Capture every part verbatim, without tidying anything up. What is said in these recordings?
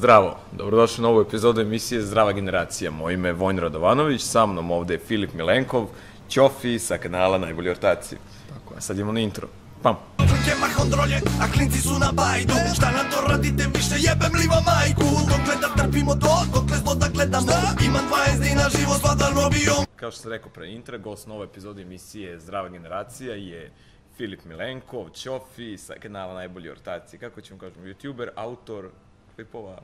Zdravo, dobrodošli u novu epizodu emisije Zdrava generacija. Moje ime je Vojin Radovanović, sa mnom ovde je Filip Milenkov, Ćofi sa kanala Najbolji ortaci. Tako je, sad imamo na intro. Pam! Kema kontrolje, a klinci su na bajdu. Šta nam to radite, više jebem li vam majku. Dokle da trpimo to, dokle zlo da gledamo. Imam dvadeset dina život, vladan robijom. Kao što sam rekao pre intra, gost nove epizode emisije Zdrava generacija je Filip Milenkov, Ćofi sa kanala Najbolji ortaci. Kako ćemo kažemo, youtuber, autor klipova?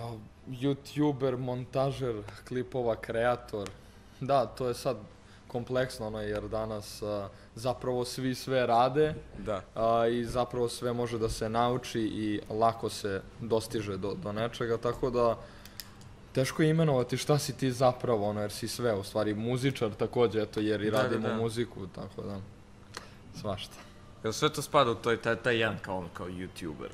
Youtuber, montažer klipova, kreator. Da, to je sad kompleksno, ono, jer danas a, zapravo svi sve rade. Da. A, i zapravo sve može da se nauči i lako se dostiže do, do nečega, tako da teško je imenovati šta si ti zapravo, ono, jer si sve, u stvari muzičar takođe, eto, jer i Da, da, radimo da. muziku, tako da, svašta. Jel sve to spada u toj, taj, taj jedan kao on, kao youtuber?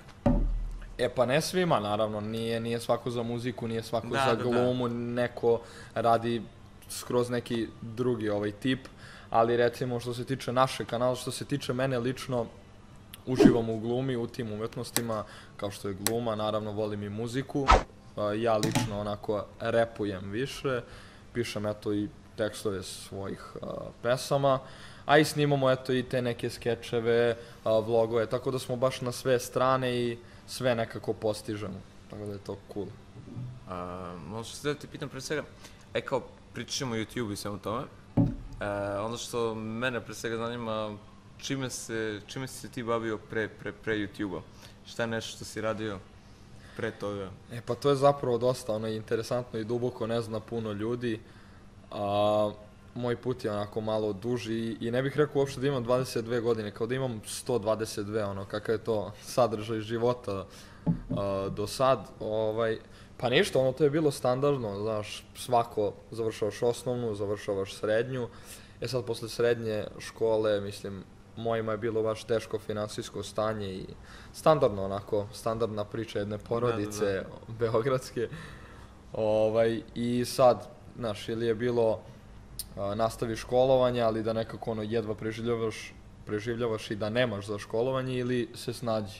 E pa ne svima, naravno, nije, nije svako za muziku, nije svako Da, za da, da. glumu, neko radi skroz neki drugi ovaj tip, ali recimo što se tiče našeg kanala, što se tiče mene lično, uživam u glumi, u tim umetnostima, kao što je gluma, naravno volim i muziku, a, ja lično onako repujem više, pišem eto i tekstove svojih a, pesama, a i snimamo eto i te neke skečeve, a, vlogove, tako da smo baš na sve strane i sve nekako postižemo, tako da je to cool. A, možda se da ti pitam pre svega, e kao pričamo o YouTube i svemu tome, e, ono što mene pre svega zanima, čime se, čime si se ti bavio pre, pre, pre YouTube-a? Šta je nešto što si radio pre toga? E pa to je zapravo dosta ono interesantno i duboko, ne zna puno ljudi, a moj put je onako malo duži i, i ne bih rekao uopšte da imam dvadeset dve godine, kao da imam sto dvadeset dve, ono, kakav je to sadržaj života a, do sad, ovaj, pa ništa, ono, to je bilo standardno, znaš, svako završavaš osnovnu, završavaš srednju, e sad posle srednje škole, mislim, mojima je bilo baš teško finansijsko stanje i standardno, onako, standardna priča jedne porodice, Da, da, beogradske, ovaj, i sad, znaš, ili je bilo a, nastavi školovanje, ali da nekako ono jedva preživljavaš, preživljavaš i da nemaš za školovanje ili se snađi.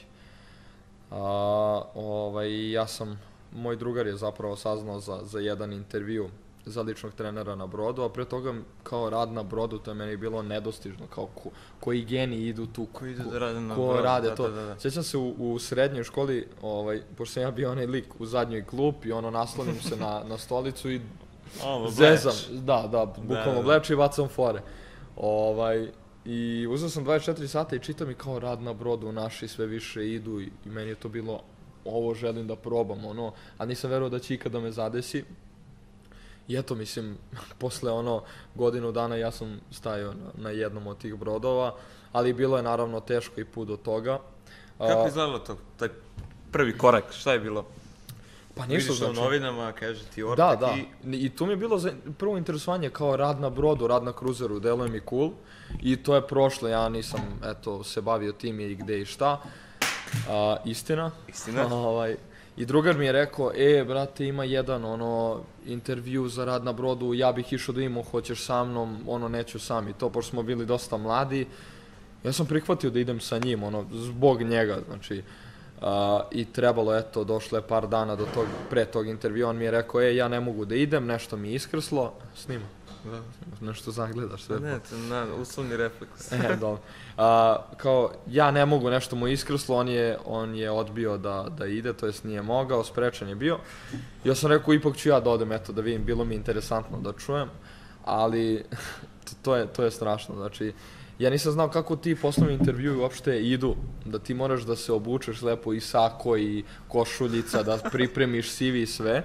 A, ovaj, ja sam, moj drugar je zapravo saznao za, za jedan intervju za ličnog trenera na brodu, a pre toga kao rad na brodu, to je meni bilo nedostižno, kao ko, koji geni idu tu, ko, Ko idu da rade na ko brodu, rade da, to. da, da, da. Sjećam se u, u srednjoj školi, ovaj, pošto sam ja bio onaj lik u zadnjoj klupi, ono, naslonim se na, na stolicu i Ono, zezam, da, da, bukvalno da. bleč i bacam fore. Ovaj, I uzeo sam dvadeset četiri sata i čitam i kao rad na brodu, naši sve više idu i, i meni je to bilo, ovo želim da probam, ono, a nisam verovao da će ikada me zadesi. I eto, mislim, posle ono godinu dana ja sam stajao na, na jednom od tih brodova, ali bilo je naravno teško i put do toga. Kako A, je izgledalo to, taj prvi korak, šta je bilo? Pa ništa, Vidiš znači... u novinama, kaže ti ortak Da, da. i... I tu mi je bilo za- prvo interesovanje kao rad na brodu, rad na kruzeru, deluje mi cool. I to je prošlo, ja nisam, eto, se bavio tim i gde i šta. A, istina. Istina. ovaj, I drugar mi je rekao, e, brate, ima jedan, ono, intervju za rad na brodu, ja bih išao da imam, hoćeš sa mnom, ono, neću sam i to, pošto smo bili dosta mladi. Ja sam prihvatio da idem sa njim, ono, zbog njega, znači... Uh, i trebalo, eto, došlo je par dana do tog, pre tog intervjua, on mi je rekao, e, ja ne mogu da idem, nešto mi je iskrslo, snima, Da. nešto zagledaš, sve. Ne, to na, uslovni refleks. E, dobro. Uh, kao, ja ne mogu, nešto mu je iskrslo, on je, on je odbio da, da ide, to jest nije mogao, sprečan je bio. Ja sam rekao, ipak ću ja da odem, eto, da vidim, bilo mi interesantno da čujem, ali to, to, je, to je strašno, znači, ja nisam znao kako ti poslovni intervjui uopšte idu, da ti moraš da se obučeš lepo i sako i košuljica, da pripremiš C V i sve.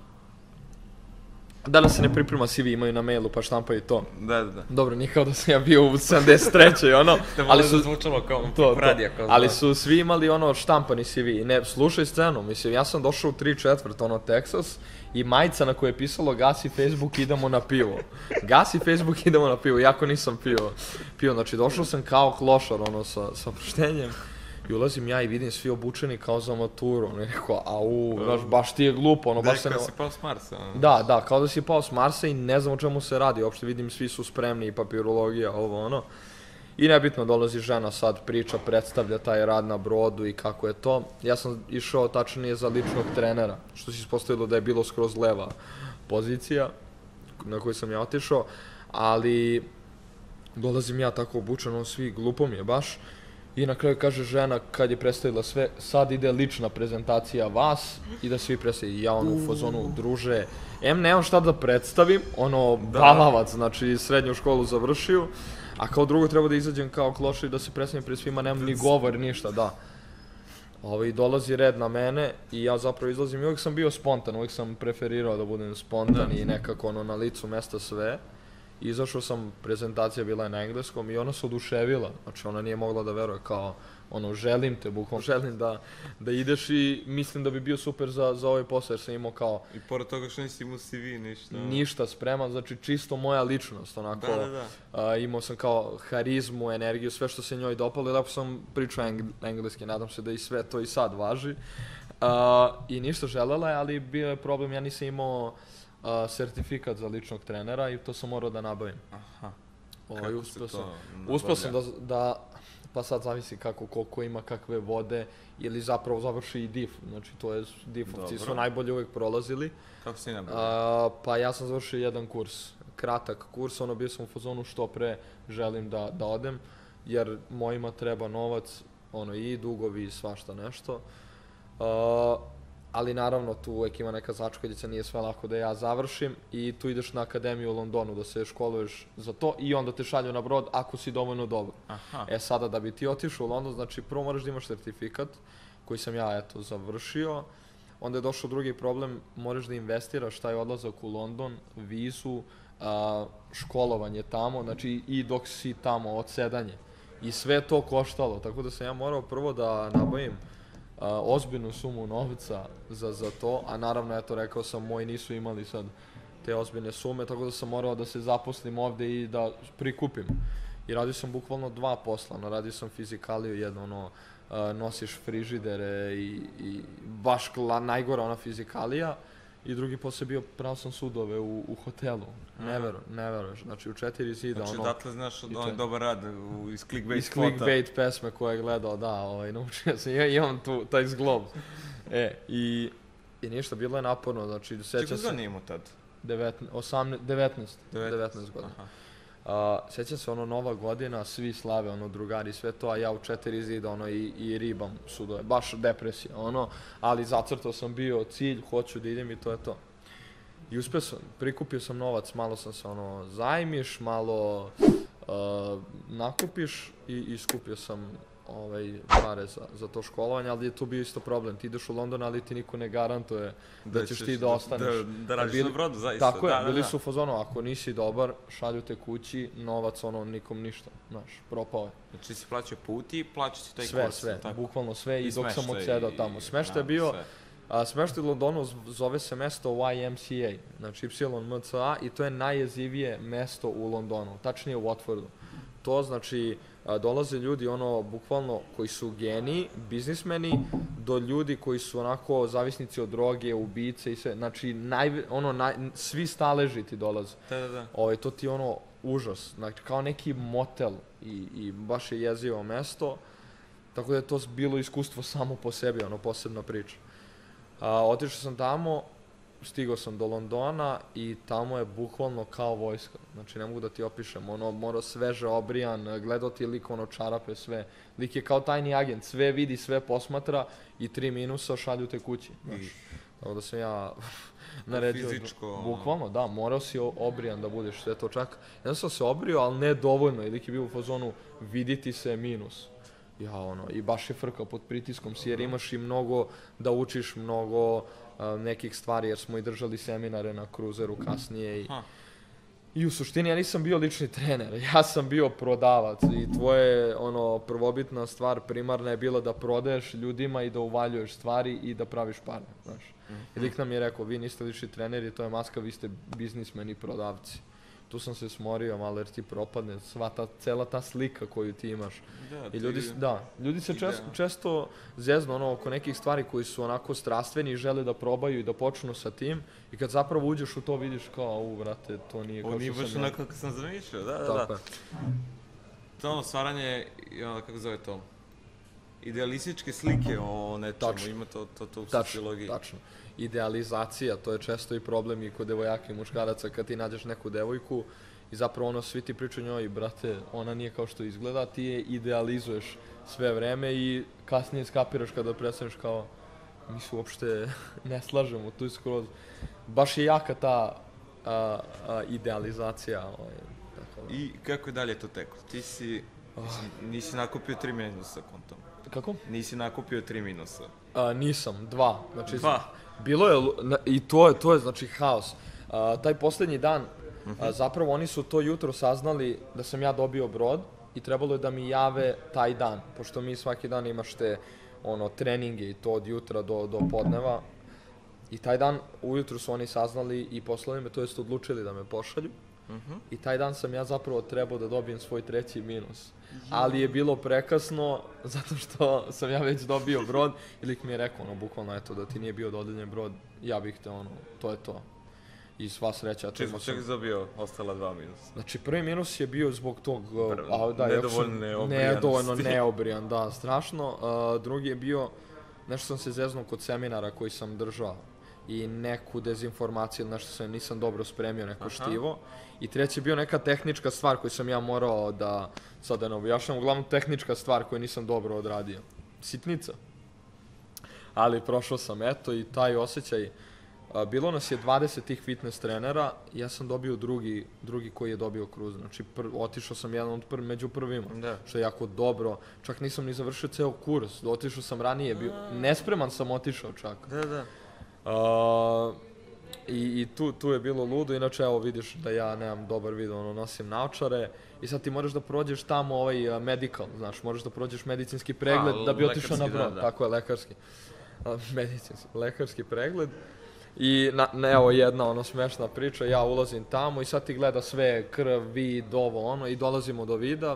Danas se ne priprema C V, imaju na mailu pa štampaju to. Da, da, da. Dobro, nije kao da sam ja bio u sedamdeset trećoj ono, ali su... zvučalo kao To, radija, to. kao Ali zna. su svi imali ono štampani C V i ne, slušaj scenu, mislim, ja sam došao u tri četvrt, ono, Texas i majica na kojoj je pisalo gasi Facebook, idemo na pivo. Gasi Facebook, idemo na pivo, iako nisam pio, pio, znači došao sam kao klošar, ono, sa, sa poštenjem i ulazim ja i vidim svi obučeni kao za maturu, ono, i rekao, au, znaš, baš ti je glupo, ono, Da, baš se ne... kao si pao s Marsa. ono. Da, da, kao da si pao s Marsa i ne znam o čemu se radi, uopšte vidim svi su spremni i papirologija, ovo ono. I nebitno, dolazi žena sad, priča, predstavlja taj rad na brodu i kako je to. Ja sam išao tačnije za ličnog trenera, što se ispostavilo da je bilo skroz leva pozicija na koju sam ja otišao, ali dolazim ja tako obučen, on svi, glupo mi je baš. I na kraju kaže žena, kad je predstavila sve, sad ide lična prezentacija vas i da svi predstavljaju. I ja ono u fazonu, druže, em nemam šta da predstavim, ono, balavac, znači srednju školu završio, a kao drugo treba da izađem kao kloša i da se predstavim pred svima, nemam ni govor, ništa, da. Ovaj, dolazi red na mene i ja zapravo izlazim i uvijek sam bio spontan, uvijek sam preferirao da budem spontan i nekako ono na licu mesta sve. Izašao sam, prezentacija bila je na engleskom i ona se oduševila, znači ona nije mogla da veruje, kao ono, želim te, bukvalno želim da, da ideš i mislim da bi bio super za, za ovaj posao jer sam imao kao... I pored toga što nisi imao C V, ništa... Ništa spreman, znači čisto moja ličnost, onako... Da, da, da. A, imao sam kao harizmu, energiju, sve što se njoj dopalo i lepo sam pričao eng, engleski, nadam se da i sve to i sad važi. A, I ništa želela je, ali bio je problem, ja nisam imao... Uh, sertifikat za ličnog trenera i to sam morao da nabavim. Aha. Ovaj, uspeo sam, uspeo sam da, da, pa sad zavisi kako, koliko ima kakve vode, ili zapravo završi i D I F, znači to je, D I F-ovci su najbolje uvijek prolazili. Kako si nabavio? Uh, pa ja sam završio jedan kurs, kratak kurs, ono bio sam u fazonu što pre želim da, da odem, jer mojima treba novac, ono i dugovi i svašta nešto. Uh, ali naravno tu uvek ima neka začkoljica, nije sve lako da ja završim i tu ideš na akademiju u Londonu da se školuješ za to i onda te šalju na brod ako si dovoljno dobar. Aha. E sada da bi ti otišao u London, znači prvo moraš da imaš sertifikat koji sam ja eto završio, onda je došao drugi problem, moraš da investiraš taj odlazak u London, vizu, a, školovanje tamo, znači i dok si tamo, odsedanje. I sve to koštalo, tako da sam ja morao prvo da nabavim Uh, ozbiljnu sumu novca za, za to, a naravno, eto, rekao sam, moji nisu imali sad te ozbiljne sume, tako da sam morao da se zaposlim ovde i da prikupim. I radio sam bukvalno dva posla, no, radio sam fizikaliju, jedno, ono, uh, nosiš frižidere i, i baš kla, najgora ona fizikalija, i drugi posle bio, pravo sam sudove u, u hotelu, ne veru, ne veruješ, znači u četiri zida, znači, ono... Znači, datle znaš od onaj dobar rad u, iz clickbait iz clickbait pesme koje je gledao, da, ovaj, naučio sam, ja imam tu, taj zglob. E, i, i ništa, bilo je naporno, znači, sećam se... Čekaj, godina imao tad? devetnaest godina. Uh, sećam se, ono, Nova godina, svi slave, ono, drugari, sve to, a ja u četiri zida, ono, i, i ribam sudove, baš depresija, ono, ali zacrtao sam bio cilj, hoću da idem i to je to. I uspio sam, prikupio sam novac, malo sam se, ono, zajmiš, malo uh, nakupiš i, i skupio sam ovaj, pare za, za to školovanje, ali je tu bio isto problem. Ti ideš u London, ali ti niko ne garantuje da, da ćeš ti da ostaneš. Da, da radiš bili, na brodu, zaista. Tako da, je, da, bili da. su u fazonu, ako nisi dobar, šalju te kući, novac, ono, nikom ništa, znaš, propao je. Znači si plaćao put i plaćao si taj sve, kurs. Sve, sve, tako. bukvalno sve i, i dok sam odsedao tamo. Smešta je da, bio, sve. a, smešta u Londonu zove se mesto Y M C A, znači Y M C A, i to je najjezivije mesto u Londonu, tačnije u Watfordu. To znači, a, dolaze ljudi, ono, bukvalno, koji su geniji, biznismeni, do ljudi koji su onako zavisnici od droge, ubice i sve, znači, naj, ono, naj, svi staleži ti dolaze. Da, da, da. Ovo, to ti je ono, užas, znači, kao neki motel i, i baš je jezivo mesto, tako da je to bilo iskustvo samo po sebi, ono, posebna priča. A, otišao sam tamo, stigao sam do Londona i tamo je bukvalno kao vojska, znači ne mogu da ti opišem, ono, mora sveže obrijan, gledao ti lik, ono, čarape, sve, lik je kao tajni agent, sve vidi, sve posmatra i tri minusa šalju te kući, znaš, tako da sam ja naredio, fizičko, bukvalno, da, morao si obrijan da budeš, sve to čak, jedan sam se obrio, ali ne dovoljno, i lik je bio u fazonu, viditi se minus. Ja, ono, i baš je frka pod pritiskom si, jer imaš i mnogo da učiš, mnogo uh, nekih stvari, jer smo i držali seminare na kruzeru kasnije i, i u suštini ja nisam bio lični trener, ja sam bio prodavac i tvoje, ono, prvobitna stvar primarna je bila da prodaješ ljudima i da uvaljuješ stvari i da praviš pare, znaš. Mm-hmm. I lik nam je rekao, vi niste lični treneri, to je maska, vi ste biznismeni prodavci. Tu sam se smorio malo jer ti propadne sva ta, cela ta slika koju ti imaš. Da, I ljudi, ti, da, ljudi se često, često zeznu ono, oko nekih stvari koji su onako strastveni i žele da probaju i da počnu sa tim i kad zapravo uđeš u to vidiš kao, u, vrate, to nije kao što sam... Ovo nije baš onako kako sam zamišljao, da, da, tako da. Je. to ono stvaranje, i ono, kako zove to, idealističke slike o nečemu, Tačno. ima to, to, to u Tačno, sociologiji. tačno. Idealizacija, to je često i problem i kod devojaka i muškaraca kad ti nađeš neku devojku i zapravo ono, svi ti pričaju njoj, brate, ona nije kao što izgleda, ti je idealizuješ sve vreme i kasnije skapiraš kada prestaneš kao, mi se uopšte ne slažemo, tu je skroz, baš je jaka ta a, a, idealizacija. Ovaj, tako da. I kako je dalje to teklo? Ti si, mislim, nisi nakupio tri minusa kontom. Kako? Nisi nakupio tri minusa. A, nisam, dva. Znači, Dva? Bilo je, lu- na- i to je, to je znači haos. A, taj posljednji dan, a, zapravo oni su to jutro saznali da sam ja dobio brod i trebalo je da mi jave taj dan, pošto mi svaki dan imaš te ono, treninge i to od jutra do, do podneva. I taj dan ujutru su oni saznali i poslali me, to jest odlučili da me pošalju. I taj dan sam ja zapravo trebao da dobijem svoj treći minus. Ali je bilo prekasno, zato što sam ja već dobio brod, i lik mi je rekao, ono, bukvalno, eto, da ti nije bio dodeljen brod, ja bih te, ono, to je to. I sva sreća, to Čekaj, imao čekaj sam... dobio ostala dva minusa. Znači, prvi minus je bio zbog tog... uh, Prvo, a, da, jako sam- nedovoljne neobrijanosti. Nedovoljno neobrijan, da, strašno. Uh, drugi je bio, nešto sam se zeznuo kod seminara koji sam držao i neku dezinformaciju, nešto sam nisam dobro spremio, neko Aha. štivo. I treći je bio neka tehnička stvar koju sam ja morao da, sad da ne objašnjam, uglavnom tehnička stvar koju nisam dobro odradio. Sitnica. Ali prošao sam, eto, i taj osjećaj. A, bilo nas je dvadeset tih fitness trenera, ja sam dobio drugi, drugi koji je dobio kruz. Znači, pr, otišao sam jedan od prv, među prvima, Da. što je jako dobro. Čak nisam ni završio ceo kurs, otišao sam ranije, bio, nespreman sam otišao čak. Da, da. A, I, i tu, tu je bilo ludo, inače evo vidiš da ja nemam dobar vid, ono, nosim naočare i sad ti moraš da prođeš tamo ovaj uh, medical, znaš, moraš da prođeš medicinski pregled A, da bi otišao na lekarski, brod, da, da. tako je, lekarski. A, medicinski, lekarski pregled. I na, na, evo jedna ono smešna priča, ja ulazim tamo i sad ti gleda sve, krv, vid, ovo ono i dolazimo do vida.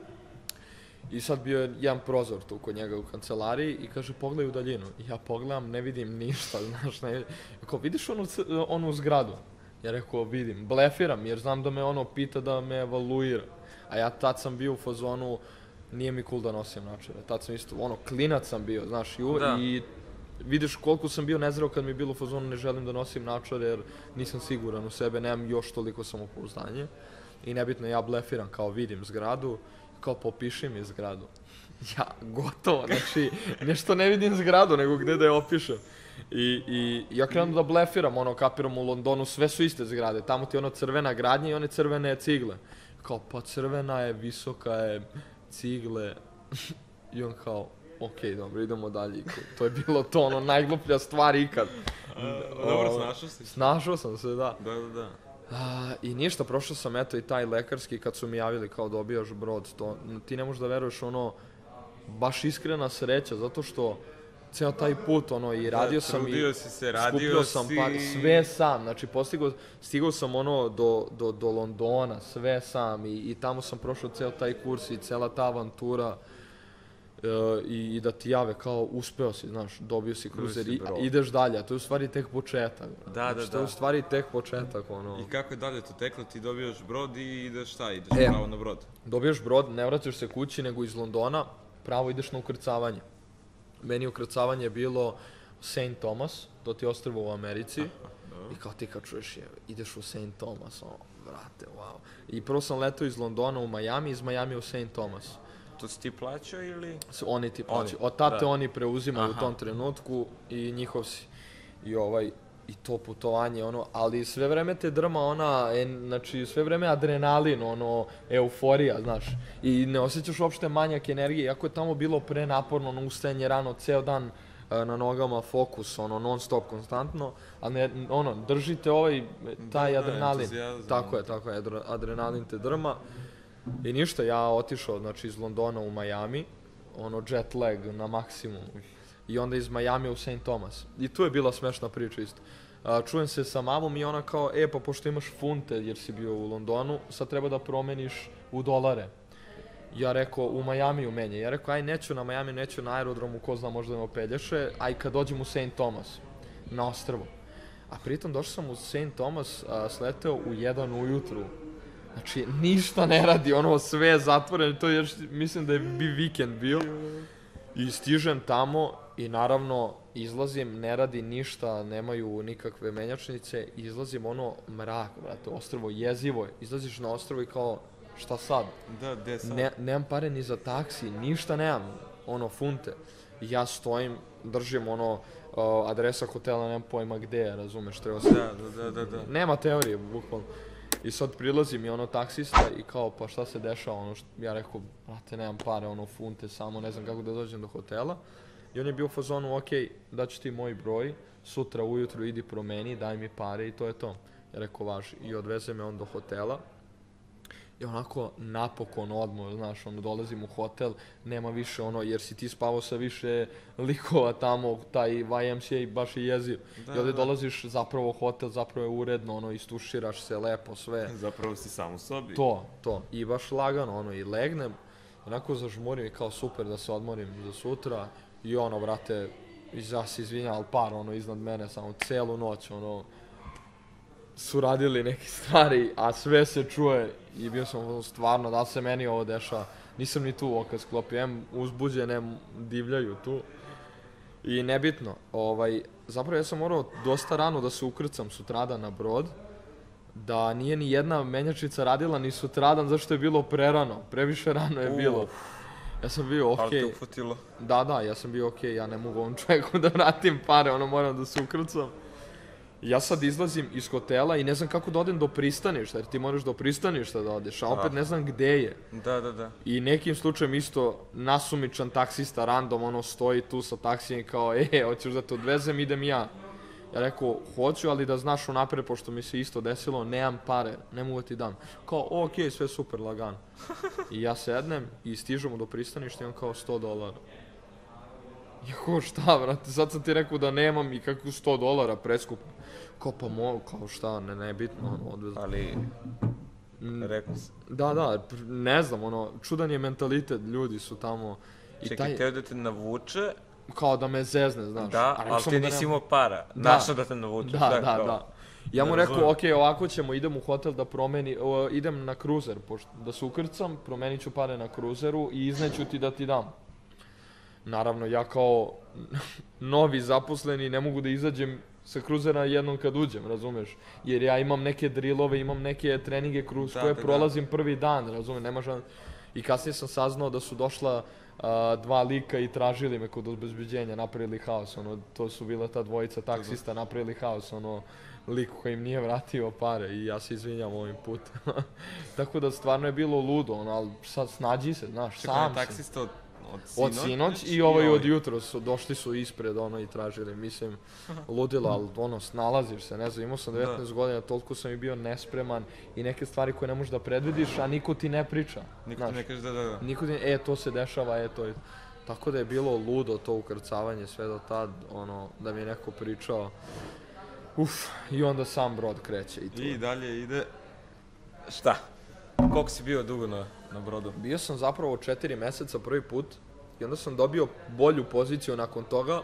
I sad bio je jedan prozor tu kod njega u kancelariji i kaže pogledaj u daljinu. I ja pogledam, ne vidim ništa, znaš, ne vidim. Kao, vidiš onu, c- onu zgradu? Ja rekao, vidim, blefiram jer znam da me ono pita da me evaluira. A ja tad sam bio u fazonu, nije mi cool da nosim naočare. Tad sam isto, ono, klinac sam bio, znaš, i, u, Da. i vidiš koliko sam bio nezreo kad mi je bilo u fazonu ne želim da nosim naočare jer nisam siguran u sebe, nemam još toliko samopouzdanje. I nebitno, ja blefiram, kao vidim zgradu, kao popiši mi zgradu. Ja, gotovo, znači, nešto ne vidim zgradu, nego gde da je opišem. I, i ja krenem da blefiram, ono, kapiram u Londonu, sve su iste zgrade, tamo ti je ono crvena gradnja i one crvene cigle. Kao, pa crvena je, visoka je, cigle. I on kao, okej, dobro, idemo dalje. To je bilo to, ono, najgluplja stvar ikad. Dobro, O, snašao si? Snašao sam se, da. Da, da, da. A, I ništa, prošao sam eto i taj lekarski kad su mi javili kao dobijaš brod, to, ti ne možeš da veruješ, ono, baš iskrena sreća, zato što ceo taj put, ono, i radio sam i... trudio si se, radio skupljao sam si. pa, sve sam, znači postigao, stigao sam ono do, do, do Londona, sve sam i, i tamo sam prošao ceo taj kurs i cela ta avantura. E, i, i da ti jave kao uspeo si, znaš, dobio si kruzer si i brod. ideš dalje, a to je u stvari tek početak. Da, znači, da, to je u da. stvari tek početak, ono. I kako je dalje to teklo? Ti dobijaš brod i ideš šta? Ideš E. pravo na brod. Dobiješ brod, ne vraćaš se kući, nego iz Londona pravo ideš na ukrcavanje. Meni ukrcavanje bilo Saint Thomas, to ti je ostrvo u Americi. I kao ti kad čuješ je, ideš u Saint Thomas, ono, vrate, wow. I prvo sam letao iz Londona u Miami, iz Miami u Saint Thomas. To si ti plaćao ili? S- Oni ti Oni, plaćaju. Od tate da. oni preuzimaju Aha. u tom trenutku i njihov si. I ovaj, i to putovanje, ono, ali sve vreme te drma ona, en, znači sve vreme adrenalin, ono, euforija, znaš. I ne osjećaš uopšte manjak energije, iako je tamo bilo prenaporno, ono, ustajanje rano, ceo dan e, na nogama, fokus, ono, non stop, konstantno, a ne, ono, držite ovaj, taj Da, da, adrenalin. entuzijazam. Tako je, tako je, adre- adrenalin te drma. I ništa, ja otišao, znači, iz Londona u Miami, ono, jet lag na maksimum. I onda iz Miami u Saint Thomas. I tu je bila smešna priča isto. A, čujem se sa mamom i ona kao, e, pa pošto imaš funte jer si bio u Londonu, sad treba da promeniš u dolare. Ja rekao, u Majamiju menje. Ja rekao, aj, neću na Miami, neću na aerodromu, ko zna, možda me opelješe, aj, kad dođem u Saint Thomas, na ostrvo. A pritom došao sam u Saint Thomas, a, sleteo u jedan ujutru. Znači, ništa ne radi, ono, sve je zatvoreno, to je još, mislim da je bi vikend bio. I stižem tamo i naravno izlazim, ne radi ništa, nemaju nikakve menjačnice, izlazim ono, mrak, brate, ostrvo, jezivo je. Izlaziš na ostrvo i kao, šta sad? Da, gde sad? Ne, nemam pare ni za taksi, ništa nemam, ono, funte. I ja stojim, držim ono, uh, adresa hotela, nemam pojma gde je, razumeš, treba se... Da, da, da, da, da. Nema teorije, bukvalno. I sad prilazi mi ono taksista i kao, pa šta se dešava, ono što, ja rekao, brate, nemam pare, ono, funte, samo ne znam kako da dođem do hotela. I on je bio u fazonu, okej, daću ti moj broj, sutra ujutru idi promeni, daj mi pare i to je to. Ja rekao, važi. I odveze me on do hotela. I onako, napokon odmah, znaš, ono, dolazim u hotel, nema više ono, jer si ti spavao sa više likova tamo, taj Y M C A baš je jeziv. Da, I ovdje da. dolaziš zapravo u hotel, zapravo je uredno, ono, istuširaš se lepo, sve. Zapravo si sam u sobi. To, to. I baš lagano, ono, i legnem, onako zažmurim i kao super da se odmorim za sutra. I ono, brate, ja se izvinjam, ali par, ono, iznad mene, samo celu noć, ono, su radili neke stvari, a sve se čuje i bio sam ono, stvarno, da li se meni ovo dešava, nisam ni tu oka sklopio, em uzbuđen, em divljaju tu. I nebitno, ovaj, zapravo ja sam morao dosta rano da se ukrcam sutradan na brod, da nije ni jedna menjačica radila ni sutradan, zašto je bilo prerano, previše rano je bilo. Uf. Ja sam bio okej. Ali te ufutilo. Da, da, ja sam bio okej, ja ne mogu ovom čovjeku da vratim pare, ono moram da se ukrcam. Ja sad izlazim iz hotela i ne znam kako da odem do pristaništa, jer ti moraš do pristaništa da odeš, a opet ne znam gde je. Da, da, da. I nekim slučajem isto nasumičan taksista random, ono stoji tu sa taksijem kao, e, hoćeš da te odvezem, idem ja. Ja rekao, hoću, ali da znaš unapred, pošto mi se isto desilo, nemam pare, ne mogu ti dam. Kao, okej, sve super, lagano. I ja sednem i stižemo do pristaništa i on kao sto dolara. Ja kao, šta, brate, sad sam ti rekao da nemam i kako sto dolara preskupo. Kao, pa mo, kao šta, ne, nebitno, ono, odvezam. Ali, rekao si. Da, da, ne znam, ono, čudan je mentalitet, ljudi su tamo. I Čekaj, teo da te navuče, kao da me zezne, znaš. da, A rekao ali sam ti mu da nisi nemam- imao para. Da. Našao da te navuče. Da, da, kao. da. Ja mu Ne rekao, razumem. okej, ovako ćemo, idem u hotel da promeni, o, idem na kruzer, pošto, da se ukrcam, promenit ću pare na kruzeru i izneću ti da ti dam. Naravno, ja kao novi zaposleni ne mogu da izađem sa kruzera jednom kad uđem, razumeš? Jer ja imam neke drillove, imam neke treninge kroz Da, koje da, da. prolazim prvi dan, razumeš? Ne možem... I kasnije sam saznao da su došla a, dva lika i tražili me kod obezbeđenja, napravili haos, ono, to su bila ta dvojica taksista, napravili haos, ono, lik koji im nije vratio pare i ja se izvinjam ovim putem. Tako da stvarno je bilo ludo, ono, ali sad snađi se, znaš, Čekaj, sam je si. taksista od, od sinoć? Od sinoć i ovaj od jutros, došli su ispred ono i tražili, mislim, ludilo, ali ono, snalaziš se, ne znam, imao sam devetnaest godina, toliko sam i bio nespreman i neke stvari koje ne možeš da predvidiš, a niko ti ne priča. Niko ti znaš. ne kaže da, da, da. Niko ti, e, to se dešava, e, to je... Tako da je bilo ludo to ukrcavanje sve do tad, ono, da mi je neko pričao. Uf, i onda sam brod kreće i to. I dalje ide... Šta? Koliko si bio dugo na, na brodu? Bio sam zapravo četiri meseca prvi put i onda sam dobio bolju poziciju nakon toga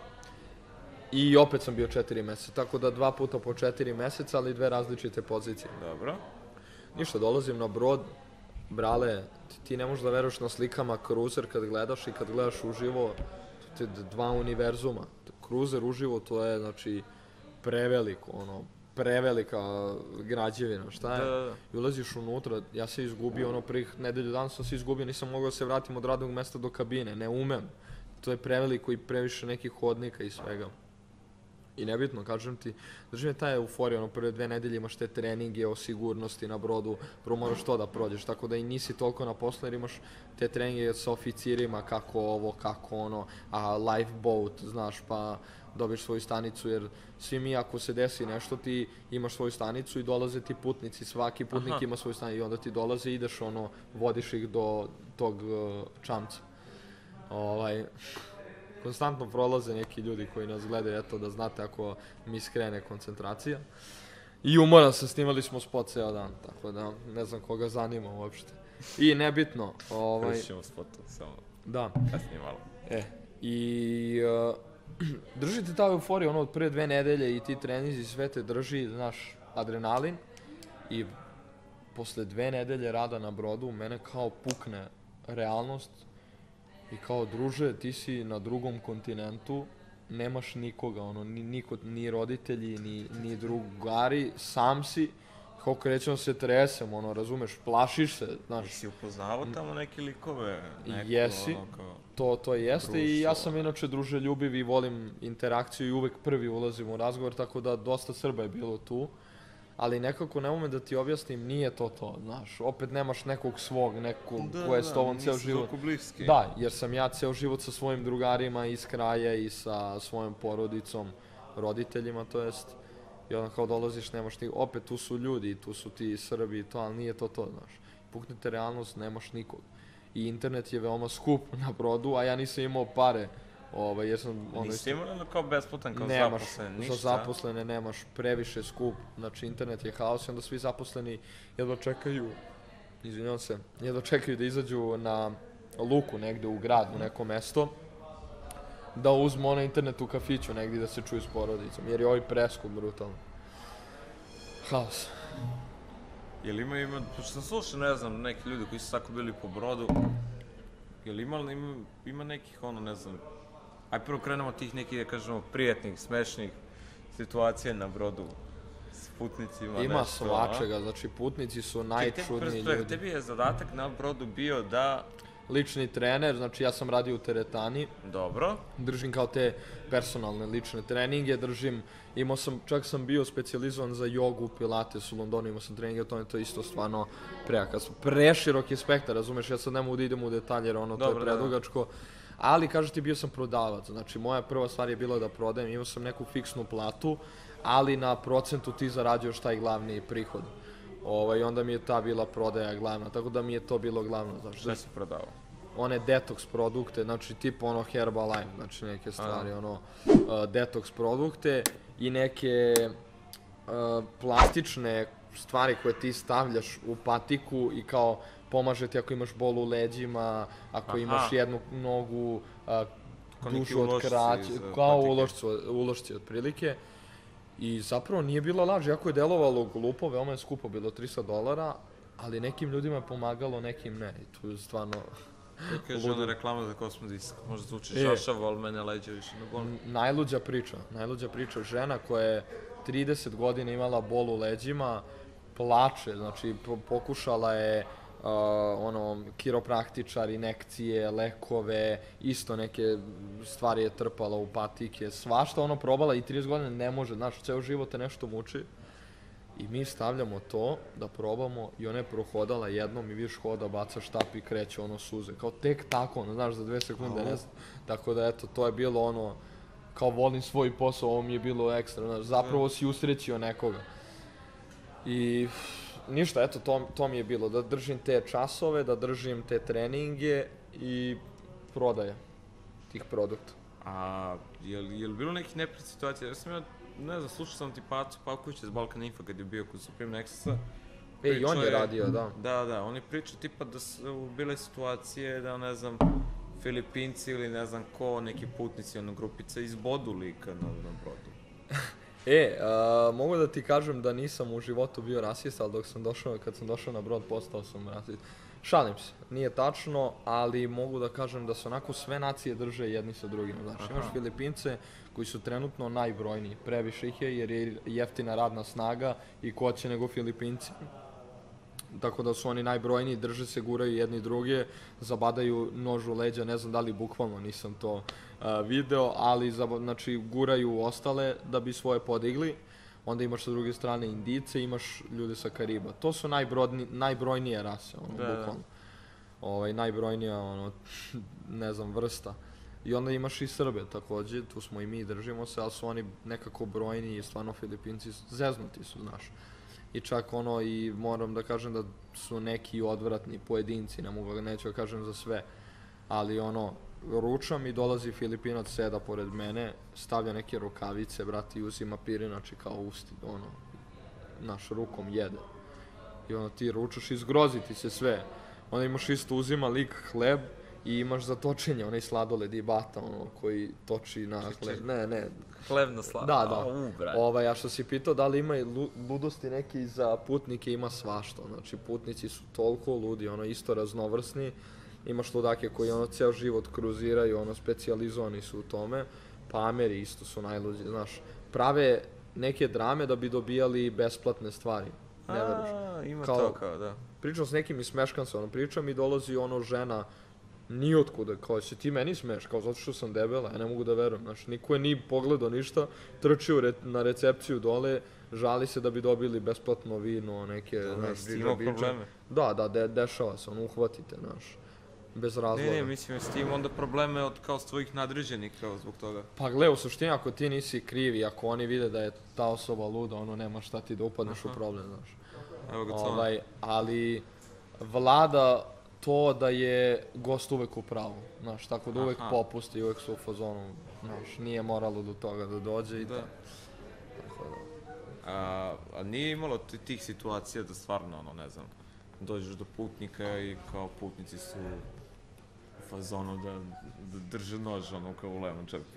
i opet sam bio četiri meseca, tako da dva puta po četiri meseca, ali dve različite pozicije. Dobro. Ništa, dolazim na brod, brale, ti, ti ne možeš da veruješ na slikama kruzer kad gledaš i kad gledaš uživo, to je dva univerzuma. Kruzer uživo, to je, znači, preveliko, ono, prevelika građevina, šta je? Da, da, da. I ulaziš unutra, ja se izgubio, ono, prvih nedelju dana sam se izgubio, nisam mogao da se vratim od radnog mesta do kabine, ne umem. To je preveliko i previše nekih hodnika i svega. I nebitno, kažem ti, drži me ta euforija, ono, prve dve nedelje imaš te treninge o sigurnosti na brodu, prvo moraš to da prođeš, tako da i nisi toliko na poslu jer imaš te treninge sa oficirima, kako ovo, kako ono, a lifeboat, znaš, pa dobiješ svoju stanicu, jer svi mi ako se desi nešto, ti imaš svoju stanicu i dolaze ti putnici, svaki putnik Aha. ima svoju stanicu i onda ti dolaze i ideš, ono, vodiš ih do tog uh, čamca. Ovaj... Konstantno prolaze neki ljudi koji nas gledaju, eto da znate ako mi skrene koncentracija. I umoran sam, snimali smo spot ceo dan, tako da ne znam koga zanima uopšte. I nebitno, ovaj... Krećemo ćemo spotu, samo Da, kasnije malo. e, i... Uh, držite ta euforija, ono, od prve dve nedelje i ti trenizi, sve te drži, znaš, adrenalin. I posle dve nedelje rada na brodu, mene kao pukne realnost i kao, druže, ti si na drugom kontinentu, nemaš nikoga, ono, ni, niko, ni roditelji, ni, ni drugari, sam si, kako krećemo se tresem, ono, razumeš, plašiš se, znaš. Jesi upoznavao tamo neke likove? Neko, Jesi, ono, kao... to, to jeste društvo. I ja sam inače druželjubiv i volim interakciju i uvek prvi ulazim u razgovor, tako da dosta Srba je bilo tu. Ali nekako ne umem da ti objasnim, nije to to, znaš, opet nemaš nekog svog, nekog da, ko je s tobom da, ceo život. Da, bliski. Da, jer sam ja ceo život sa svojim drugarima iz kraja i sa svojom porodicom, roditeljima, to jest, i onda kao dolaziš, nemaš ti, opet tu su ljudi, tu su ti Srbi i to, ali nije to to, znaš. Puknete realnost, nemaš nikog. I internet je veoma skup na brodu, a ja nisam imao pare. Ovaj, jer sam, ono, Nisi imao ono kao besplatan, kao nemaš, zaposlen, ništa? za zaposlene nemaš, previše skup, znači internet je haos i onda svi zaposleni jedva čekaju, izvinjavam se, jedva čekaju da izađu na luku negde u grad, u neko mesto, da uzmu onaj internet u kafiću negdje da se čuju s porodicom, jer je ovaj preskup brutalno. Haos. Jel ima, ima, pošto sam slušao, ne znam, neki ljudi koji su tako bili po brodu, jel ima, ima, ima nekih, ono, ne znam, aj prvo krenemo od tih nekih, da kažemo, prijatnih, smešnih situacija na brodu s putnicima, Ima nešto, svačega, znači putnici su najčudniji ljudi. Tebi je zadatak na brodu bio da... Lični trener, znači ja sam radio u teretani. Dobro. Držim kao te personalne lične treninge, držim, imao sam, čak sam bio specijalizovan za jogu, pilates u Londonu, imao sam treninge, to je to isto stvarno prejaka. Preširok je spektar, razumeš, ja sad ne mogu da idem u detalje, jer ono, to je predugačko. Ali, kažu ti, bio sam prodavac, znači moja prva stvar je bila da prodajem, imao sam neku fiksnu platu, ali na procentu ti zarađuješ taj glavni prihod. Ovaj, onda mi je ta bila prodaja glavna, tako da mi je to bilo glavno. Znači, šta si prodavao? One detoks produkte, znači tipa ono Herbalife, znači neke stvari, ono uh, detoks produkte i neke uh, plastične stvari koje ti stavljaš u patiku i kao pomaže ti ako imaš bol u leđima, ako Aha. imaš jednu nogu uh, dužu od kraće, kao ulošci, ulošci otprilike. I zapravo nije bila laž, jako je delovalo glupo, veoma je skupo, bilo tristo dolara, ali nekim ljudima je pomagalo, nekim ne. I tu je stvarno... Kaže ona reklama za kosmodisk, možda zvuči šašavo, ali mene leđa više ne boli. Najluđa priča, najluđa priča. Žena koja je trideset godina imala bol u leđima, plače, znači pokušala je Uh, ono, kiropraktičar, inekcije, lekove, isto neke stvari je trpala u patike, svašta ono probala i trideset godina ne može, znaš, ceo život te nešto muči. I mi stavljamo to da probamo i ona je prohodala jednom i vidiš hoda, baca štap i kreće ono suze, kao tek tako, ono, znaš, za dve sekunde, ne znam. Tako da, eto, to je bilo ono, kao volim svoj posao, ovo mi je bilo ekstra, znaš, zapravo si usrećio nekoga. I... Ništa, eto, to, to mi je bilo, da držim te časove, da držim te treninge i prodaje tih produkta. A je li, je li bilo nekih neprijatnih situacija? Ja sam ja, ne znam, slušao sam ti Pacu Pavkovića iz Balkan Info kad je bio kod Supreme Nexusa. E, i on je radio, da. Da, da, on je pričao tipa da su bile situacije da, ne znam, Filipinci ili ne znam ko, neki putnici, ono, grupica izbodu lika na, na brodu. E, a, mogu da ti kažem da nisam u životu bio rasista, ali dok sam došao, kad sam došao na brod, postao sam rasista. Šalim se, nije tačno, ali mogu da kažem da se onako sve nacije drže jedni sa drugima. Znači, imaš Filipince koji su trenutno najbrojniji, previše ih je jer je jeftina radna snaga i ko će nego Filipinci. Tako da su oni najbrojniji, drže se, guraju jedni druge, zabadaju nož u leđa, ne znam da li bukvalno, nisam to uh, video, ali znači, guraju ostale da bi svoje podigli. Onda imaš sa druge strane Indice, imaš ljude sa Kariba. To su najbrodni, najbrojnije rase, ono, da, bukvalno. Ovaj, najbrojnija, ono, ne znam, vrsta. I onda imaš i Srbe takođe, tu smo i mi, držimo se, ali su oni nekako brojni i stvarno Filipinci zeznuti su, znaš. I čak ono, i moram da kažem da su neki odvratni pojedinci, ne mogu, neću da kažem za sve, ali ono, ručam i dolazi Filipinac, seda pored mene, stavlja neke rukavice, brati, i uzima pirinači kao usti, ono, naš rukom jede. I ono, ti ručaš i zgrozi ti se sve. Onda imaš isto, uzima lik hleb i imaš za točenje onaj sladoled i bata, ono, koji toči na hleb. Ne, ne. Hlebna slava. Da, da. U, brate. Ovaj, a što si pitao da li ima i lu- ludosti neki za putnike, ima svašta. Znači, putnici su toliko ludi, ono, isto raznovrsni. Imaš ludake koji, ono, ceo život kruziraju, ono, specijalizovani su u tome. Pa Ameri isto su najluđi, znaš. Prave neke drame da bi dobijali besplatne stvari. Ne veruš. A, ima Kao- to kao, da. Pričam s nekim i smeškam se, ono, pričam i dolazi ono žena nijotkuda, kao se ti meni smeš, kao zato što sam debela, ja ne mogu da verujem, znaš, niko je ni pogledao ništa, trči u re, na recepciju dole, žali se da bi dobili besplatno vino, neke, znaš, Jesi džidža imao bidža. probleme? Da, da, de, dešava se, ono, uhvatite, znaš, bez razloga. Ne, ne, mislim, s tim onda probleme od kao s tvojih nadređenih, kao zbog toga. Pa gle, u suštini, ako ti nisi krivi, ako oni vide da je ta osoba luda, ono, nema šta ti da upadneš Aha. u problem, znaš. Evo ga cona. Ovaj, ali vlada to da je gost uvek u pravu, znaš, tako da uvek Aha. popusti, uvek su u fazonu, znaš, nije moralo do toga da dođe i Da. da. Tako da. A, a nije imalo ti- tih situacija da stvarno, ono, ne znam, dođeš do putnika i kao putnici su u fazonu da, da drže nož, ono, kao u levom džepu.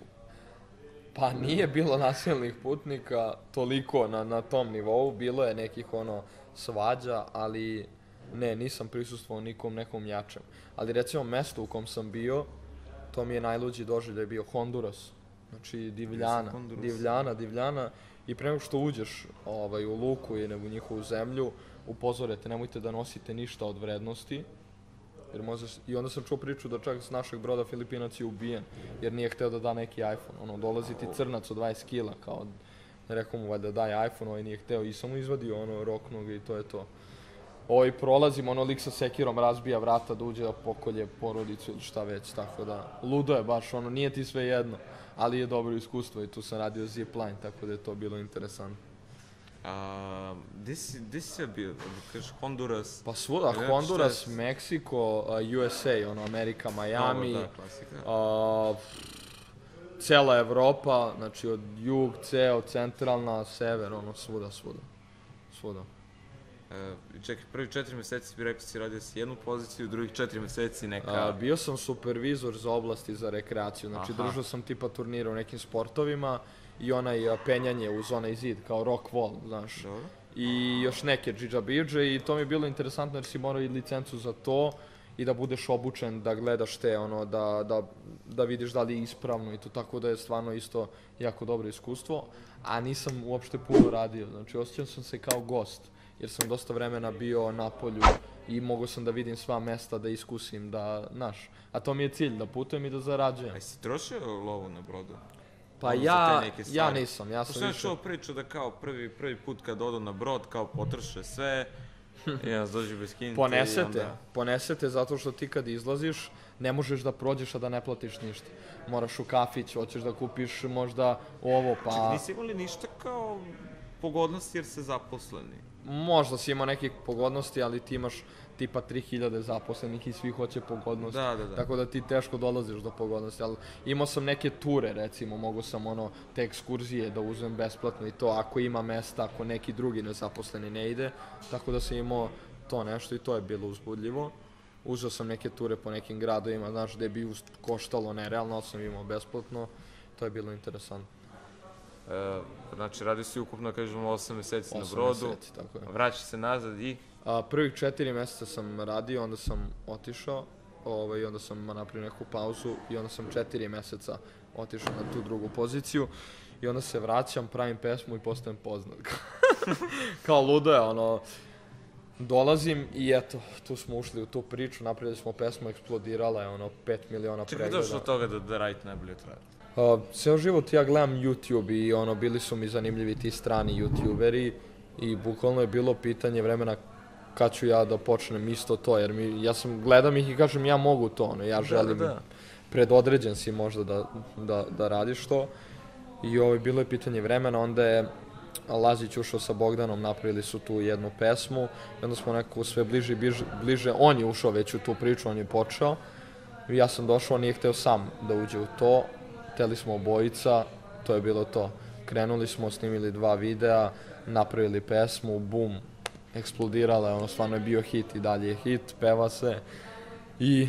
Pa nije bilo nasilnih putnika toliko na, na tom nivou, bilo je nekih ono svađa, ali ne, nisam prisustvovao nikom nekom jačem. Ali recimo mesto u kom sam bio, to mi je najluđi doživljaj bio Honduras. Znači divljana, Honduras? divljana, divljana. I pre nego što uđeš ovaj, u luku i u njihovu zemlju, upozorete, nemojte da nosite ništa od vrednosti. Jer možda, I onda sam čuo priču da čak s našeg broda Filipinac je ubijen, jer nije hteo da da neki iPhone. Ono, dolazi ti crnac od dvadeset kila, kao, rekao mu valjda daj iPhone, ovaj nije hteo i samo izvadio ono, roknog i to je to. Ovaj, prolazim, ono, lik sa sekirom razbija vrata da uđe da pokolje porodicu ili šta već, tako da, ludo je baš, ono, nije ti sve jedno, ali je dobro iskustvo i tu sam radio zipline, tako da je to bilo interesantno. A, gde si, gde si sve bio? Kažeš Honduras? Pa svuda, Ili Honduras, šta je- Meksiko, uh, U S A, ono, Amerika, Miami, Dobro, da, klasika. a, cela Evropa, znači od jug, ceo, centralna, sever, ono, svuda, svuda. Svuda. E, čekaj, prvi četiri meseci bi rekao si radio si jednu poziciju, drugih četiri meseci neka... A, bio sam supervizor za oblasti za rekreaciju, znači Aha. držao sam tipa turnira u nekim sportovima i onaj a, penjanje uz onaj zid, kao rock wall, znaš. Dobro. I još neke džidža bidže i to mi je bilo interesantno jer si morao i licencu za to i da budeš obučen, da gledaš te, ono, da, da, da vidiš da li je ispravno i to, tako da je stvarno isto jako dobro iskustvo, a nisam uopšte puno radio, znači osjećam sam se kao gost, jer sam dosta vremena bio na polju i mogao sam da vidim sva mesta, da iskusim, da, znaš, a to mi je cilj, da putujem i da zarađujem. A jesi trošio lovu na brodu? Pa Ono za ja, te neke ja stvari? nisam, ja Pošto sam sam više... čuo priču da kao prvi, prvi put kad odu na brod, kao potroše sve, i nas dođe bez kinte i Ponesete, onda... ponesete zato što ti kad izlaziš ne možeš da prođeš a da ne platiš ništa. Moraš u kafić, hoćeš da kupiš možda ovo, pa Čekaj, nisi imali ništa kao pogodnosti jer ste zaposleni? možda si imao nekih pogodnosti, ali ti imaš tipa tri hiljade zaposlenih i svi hoće pogodnosti. Da, da, da. Tako da ti teško dolaziš do pogodnosti, ali imao sam neke ture, recimo, mogu sam ono, te ekskurzije da uzmem besplatno i to, ako ima mesta, ako neki drugi nezaposleni ne ide, tako da sam imao to nešto i to je bilo uzbudljivo. Uzeo sam neke ture po nekim gradovima, znaš, gde bi uz- koštalo nerealno, ali sam imao besplatno, to je bilo interesantno. E, znači, radio si ukupno, kažemo, osam meseci na Osam brodu, meseci, tako je. vraćaš se nazad i... A, prvih četiri meseca sam radio, onda sam otišao, ovaj, onda sam napravio neku pauzu i onda sam četiri meseca otišao na tu drugu poziciju i onda se vraćam, pravim pesmu i postajem poznat. Kao ludo je, ono, dolazim i eto, tu smo ušli u tu priču, napravili smo pesmu, eksplodirala je, ono, pet miliona Čekaj, pregleda. došlo do toga da, da radite najbolje traje. Uh, ceo život ja gledam YouTube i ono, bili su mi zanimljivi ti strani YouTuberi i bukvalno je bilo pitanje vremena kad ću ja da počnem isto to, jer mi, ja sam, gledam ih i kažem ja mogu to, ono, ja želim, da, da. predodređen si možda da, da, da radiš to. I ovo, bilo je pitanje vremena, onda je Lazić ušao sa Bogdanom, napravili su tu jednu pesmu i onda smo nekako sve bliže i bliže, bliže, on je ušao već u tu priču, on je počeo. I ja sam došao, on nije hteo sam da uđe u to, hteli smo obojica, to je bilo to. Krenuli smo, snimili dva videa, napravili pesmu, bum, eksplodirala je, ono stvarno je bio hit i dalje je hit, peva se i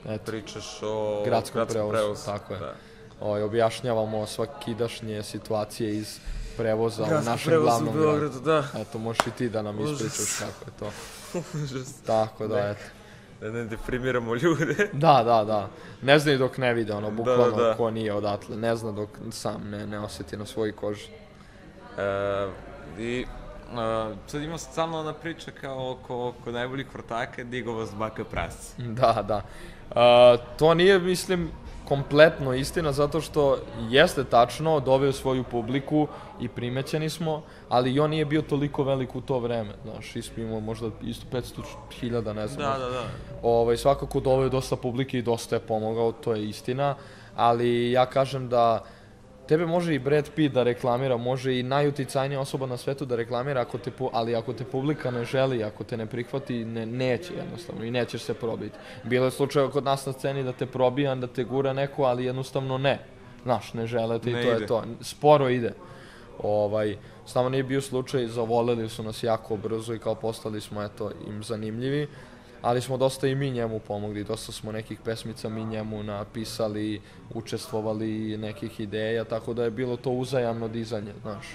Eto. pričaš o Gradskom prevozu, tako je. Da. Ovaj, objašnjavamo svakidašnje situacije iz prevoza u Gradski našem prevoz glavnom u Beogradu, da. Eto, možeš i ti da nam Užas. ispričaš kako je to. Užas. Tako da, Ne. eto. Da ne deprimiramo ljude. Da, da, da. Ne znaju dok ne vide, ono, bukvalno da, da. ko nije odatle. Ne zna dok sam ne, ne osjeti na svojoj koži. E, I e, sad ima stalno ona priča kao oko, oko najboljih vrtaka, digova s baka prasci. Da, da. A, to nije, mislim, kompletno istina, zato što jeste tačno, doveo svoju publiku i primećeni smo, ali i on nije bio toliko velik u to vreme. Znaš, imamo možda isto petsto hiljada, ne znam. Da, da, da. Ovaj, svakako doveo dosta publike i dosta je pomogao, to je istina, ali ja kažem da tebe može i Brad Pitt da reklamira, može i najuticajnija osoba na svetu da reklamira, ako te, pu- ali ako te publika ne želi, ako te ne prihvati, ne, neće jednostavno i nećeš se probiti. Bilo je slučajeva kod nas na sceni da te probija, da te gura neko, ali jednostavno ne. Znaš, ne žele te i Ne to ide. je to. Sporo ide. Ovaj, s nama nije bio slučaj, zavoleli su nas jako brzo i kao postali smo eto, im zanimljivi. Ali smo dosta i mi njemu pomogli, dosta smo nekih pesmica mi njemu napisali, učestvovali nekih ideja, tako da je bilo to uzajamno dizanje, znaš.